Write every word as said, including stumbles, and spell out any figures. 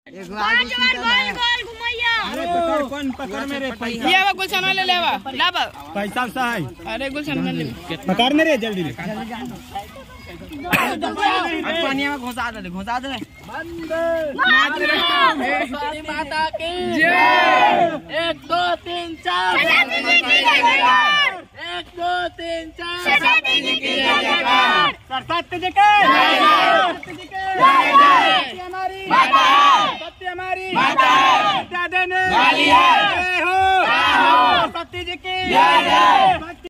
पांच बार गोल गोल घुमैया। अरे पकड़ कौन पकड़ मेरे पैसा। ये वा गुलशन ले लेवा लाबा पैसा सा है। अरे गुलशन ले पकड़ मेरे जल्दी ले। पानी में घुसा दे घुसा दे। माता की जय। एक दो तीन चार एक दो तीन चार सरस्वती जी की जय। सरस्वती जी के सत्य हमारी माता सत्य हमारी माता देने वाली है। सरस्वती जी की जय।